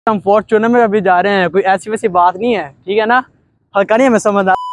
हम फॉर्च्यूनर में अभी जा रहे हैं, कोई ऐसी वैसी बात नहीं है, ठीक है ना। हल्का नहीं हमें समझ आ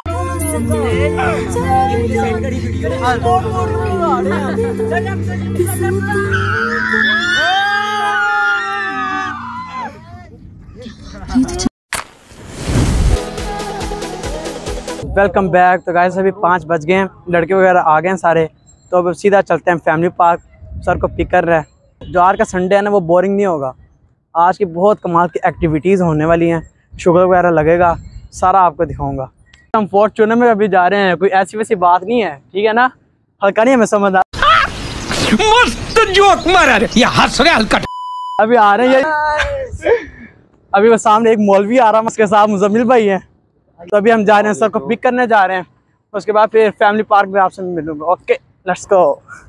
वेलकम बैक। तो गाइस अभी 5 बज गए हैं, लड़के वगैरह आ गए हैं सारे, तो अब सीधा चलते हैं फैमिली पार्क। सर को पिक कर रहा है। जो आज का संडे है ना वो बोरिंग नहीं होगा। आज की बहुत कमाल की एक्टिविटीज़ होने वाली हैं, शुगर वगैरह लगेगा, सारा आपको दिखाऊंगा। हम फॉर्च्यूनर में अभी जा रहे हैं, कोई ऐसी वैसी बात नहीं है, ठीक है ना। हल्का नहीं हमें समझ आ मस्त जोक मारा रे, ये हंस रहे हल्का। अभी आ रहे हैं अभी वो सामने एक मौलवी आ रहा है, उसके साथ मुजम्मिल भाई हैं। तो अभी हम जा रहे हैं, सर को पिक करने जा रहे हैं। उसके बाद फिर फैमिली पार्क में आपसे मिलूंगा। Okay let's go.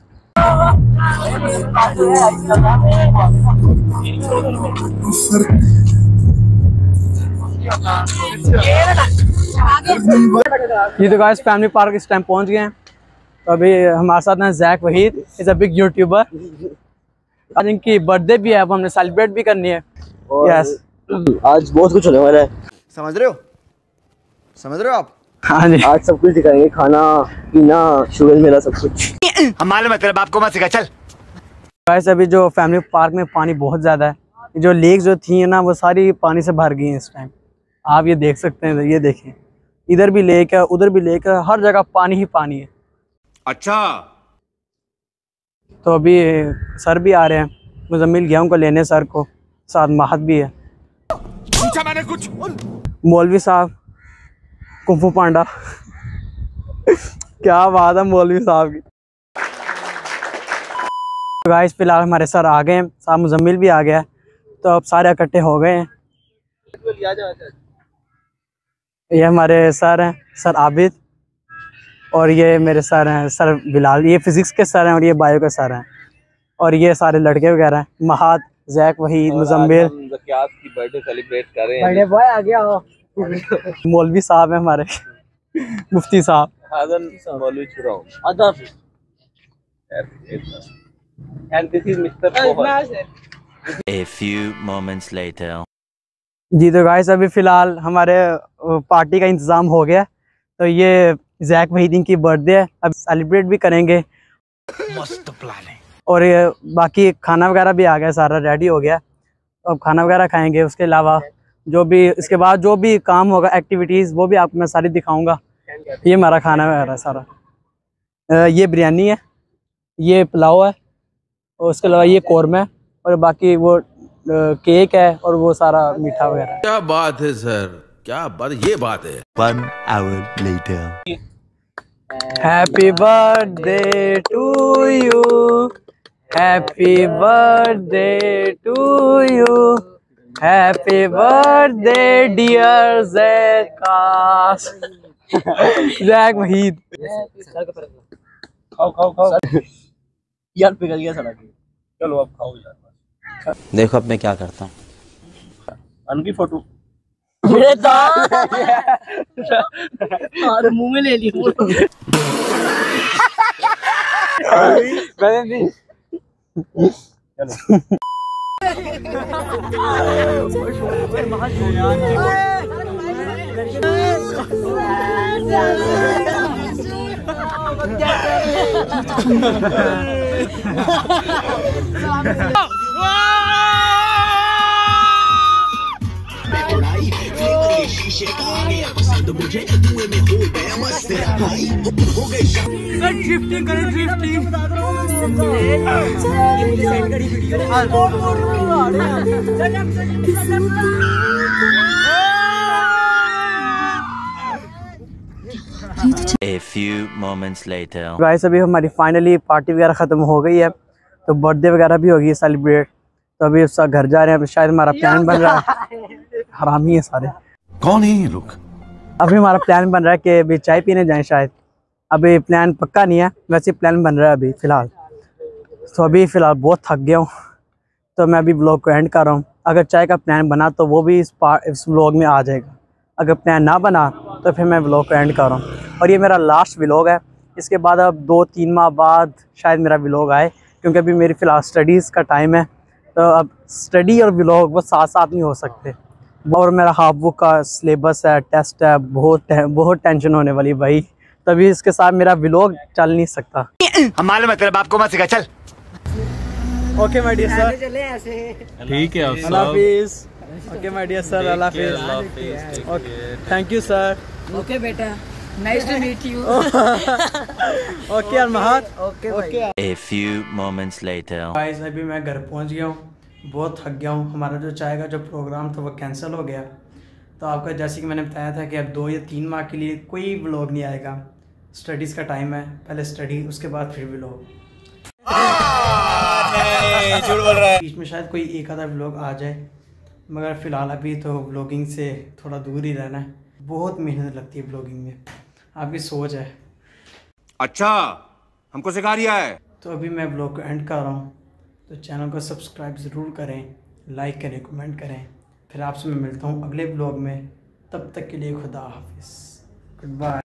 ये तो गाइस फैमिली पार्क इस टाइम पहुंच गए हैं। तो अभी हमारे साथ हैं Jack Waheed, is a big YouTuber. आज इनकी बर्थडे भी है, अब हमने सेलिब्रेट भी करनी है। यस आज बहुत कुछ होने वाला है, समझ रहे हो आप? हाँ जी, आज सब कुछ दिखाएंगे, खाना पीना शुगर मेरा सब कुछ। हम मालूम है तेरे बाप को मत सिखा, चल। गाइस अभी जो फैमिली पार्क में पानी बहुत ज़्यादा है, जो लेक जो थी ना वो सारी पानी से भर गई हैं इस टाइम। आप ये देख सकते हैं, ये देखें, इधर भी लेक है, उधर भी लेक है, हर जगह पानी ही पानी है। अच्छा, तो अभी सर भी आ रहे हैं, मुजम्मिल गया उनको लेने सर को, साथ महत भी है, पूछा मैंने कुछ। मौलवी साहब, कुंफू पांडा क्या बात है मौलवी साहब की। तो गाइस फिलहाल हमारे सर आ गए हैं, साथ मुजम्मिल भी आ गया है, तो अब सारे इकट्ठे हो गए हैं। ये हमारे सर हैं, सर आबिद, और ये मेरे सर हैं सर बिलाल। ये फिजिक्स के सर हैं और ये बायो के सर हैं, और ये सारे लड़के वगैरह हैं, महाद, जैक वहीद, मुजम्मिल। की बर्थडे सेलिब्रेट कर रहे हैं। बर्थडे बॉय आ गया हो। मौलवी साहब हैं हमारे मुफ्ती साहब। मौलवी छुराओ। And this is Mr. A few moments later. जी तो गाइस अभी फ़िलहाल हमारे पार्टी का इंतज़ाम हो गया। तो ये जैक वहीद की बर्थडे है, अब सेलिब्रेट भी करेंगे। मस्त प्लान है। और ये बाकी खाना वगैरह भी आ गया, सारा रेडी हो गया। अब खाना वगैरह खाएंगे, उसके अलावा जो भी इसके बाद जो भी काम होगा, एक्टिविटीज़, वो भी आपको मैं सारी दिखाऊंगा। ये हमारा खाना वगैरह सारा, ये बिरयानी है, ये पुलाव है, और उसके अलावा ये कौरमा है, और बाकी वो केक है, और वो सारा मीठा वगैरह। क्या बात है सर, क्या बात, ये बात है। 1 hour later. Happy birthday to you, happy birthday to you, happy birthday dear jackass. Jack Waheed. खाओ यार पिघल गया साला। चलो अब खाओ यार। देखो अब मैं क्या करता हूँ। अनकी फोटो और मुंह में ले ली। A few moments later. Guys अभी हमारी फाइनली पार्टी वगैरह ख़त्म हो गई है, तो बर्थडे वगैरह भी होगी सेलिब्रेट। तो अभी सब घर जा रहे हैं, शायद हमारा प्लान बन रहा है। हरामी है सारे। कौन है ये लोग? अभी हमारा प्लान बन रहा है कि अभी चाय पीने जाएं शायद। अभी प्लान पक्का नहीं है, वैसे प्लान बन रहा है अभी फ़िलहाल। तो अभी फ़िलहाल बहुत थक गया हूँ, तो मैं अभी ब्लॉग को एंड कर रहा हूँ। अगर चाय का प्लान बना तो वो भी इस ब्लॉग में आ जाएगा, अगर प्लान ना बना तो फिर मैं व्लॉग को एंड कर रहा हूँ। और ये मेरा लास्ट व्लॉग है, इसके बाद अब 2-3 माह बाद शायद मेरा व्लॉग आए, क्योंकि अभी मेरी फ़िलहाल स्टडीज़ का टाइम है, तो अब स्टडी और व्लॉग वो साथ साथ नहीं हो सकते। और मेरा हाफ बुक का सिलेबस है, टेस्ट है, बहुत टेंशन होने वाली भाई, तभी इसके साथ मेरा व्लॉग चल नहीं सकता। हमारे मतलब आपको मत सिखा चल। ओके माय डियर सर, चले ऐसे। ठीक है अल्लाह हाफिज़। Okay my dear sir, Allah हाफिज़। Okay thank you sir. Okay बेटा, nice to meet you. Okay अरमहत। Okay. A few moments later. Guys अभी मैं घर पहुंच गया हूँ, बहुत थक गया हूँ। हमारा जो चाय का जो प्रोग्राम था वो कैंसिल हो गया। तो आपका जैसे कि मैंने बताया था कि अब 2 या 3 माह के लिए कोई व्लॉग नहीं आएगा। स्टडीज़ का टाइम है, पहले स्टडी उसके बाद फिर व्लॉग। झूठ बोल रहा है। बीच में शायद कोई एक आधा व्लॉग आ जाए, मगर फ़िलहाल अभी तो व्लॉगिंग से थोड़ा दूर ही रहना है। बहुत मेहनत लगती है व्लॉगिंग में, आपकी सोच है। अच्छा, हमको सिखा रिया है। तो अभी मैं व्लॉग को एंड कर रहा हूँ, तो चैनल को सब्सक्राइब ज़रूर करें, लाइक करें, कमेंट करें। फिर आपसे मैं मिलता हूँ अगले व्लॉग में, तब तक के लिए खुदा हाफिज़, गुड बाय।